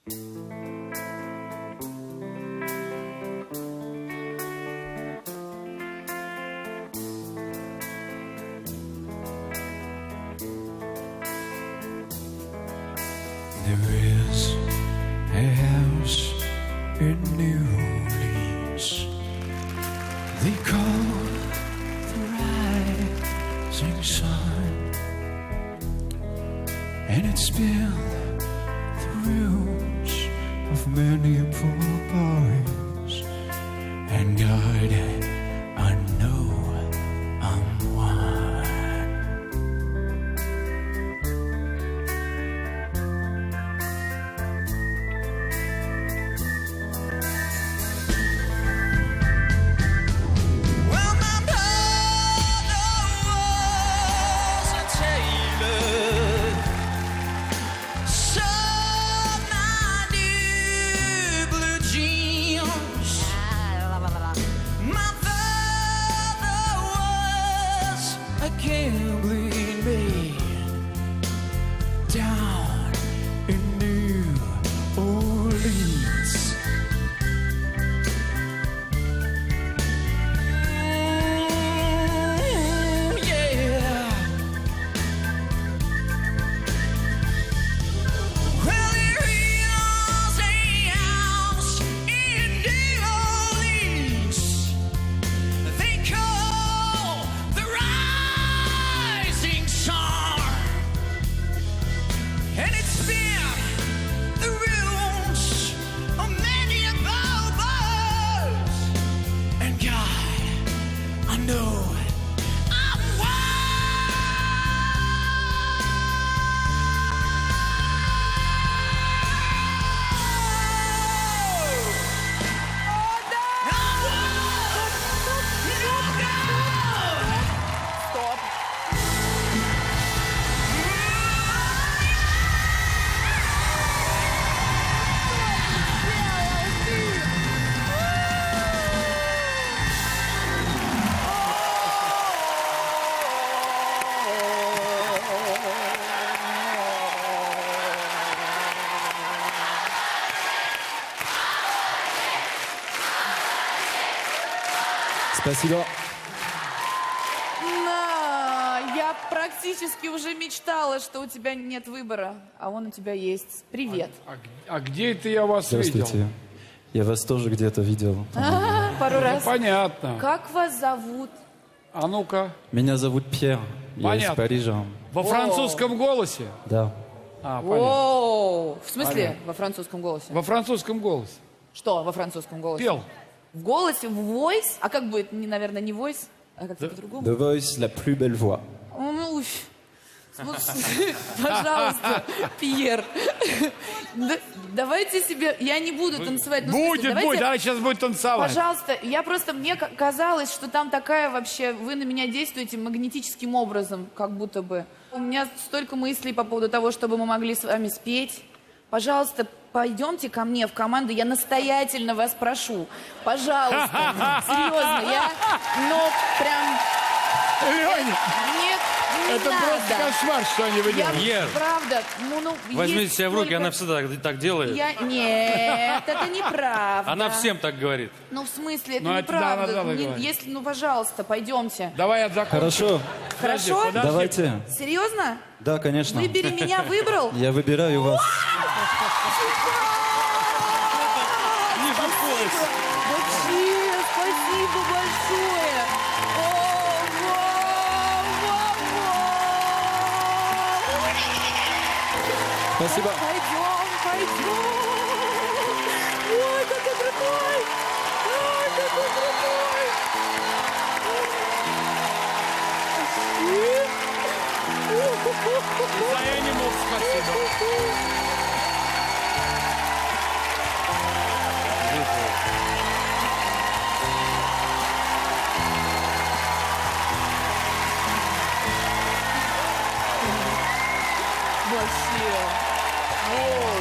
There is a house in New Orleans they call the Rising Sun, and it's been the ruins of many poor boys. And God, I know I'm one. Down in New Orleans, yeah. Well, there is a house in New Orleans they call the Rising Sun. And it's been the ruins of many a boys. And God, I know I'm Stop. Спасибо. Я практически уже мечтала, что у тебя нет выбора, а он у тебя есть. Привет. А где это я вас видел? Здравствуйте. Я вас тоже где-то видел. Пару раз. Понятно. Как вас зовут? А ну-ка. Меня зовут Пьер. Я из Понятно. Парижа. Во французском голосе? Да. А, понятно. О, в смысле Понятно. во французском голосе? Во французском голосе. Что во французском голосе? Пел. В голосе, в voice? А как будет? Наверное, не voice, а как-то по-другому? The Voice, la plus belle voix. Ну, пожалуйста, Пьер. Давайте себе... Я не буду танцевать. Будет, давай сейчас будет танцевать. Пожалуйста, мне казалось, что там такая вообще... Вы на меня действуете магнетическим образом, как будто бы. У меня столько мыслей по поводу того, чтобы мы могли с вами спеть. Пожалуйста, пойдемте ко мне в команду. Я настоятельно вас прошу. Пожалуйста. Серьезно, прям... Леня, Нет, не это надо. просто кошмар, что они вы делаете. Пьер, Правда. возьмите есть себя в руки, только- она всегда так делает. Нет, это неправда. Она всем так говорит. Ну, в смысле, это Ну, это да, неправда. надо говорить. Если, пожалуйста, пойдемте. Давай я закончу. Хорошо. Хорошо? подожди. Давайте. Серьезно? Да, конечно. Выбери меня, выбрал? Я выбираю вас. Ниже пояс. Вообще, спасибо большое. О, вау, вау, вау. Спасибо. Пойдем. Ой, какой крутой. Ой, какой крутой. За Animals спасибо. Вообще. О.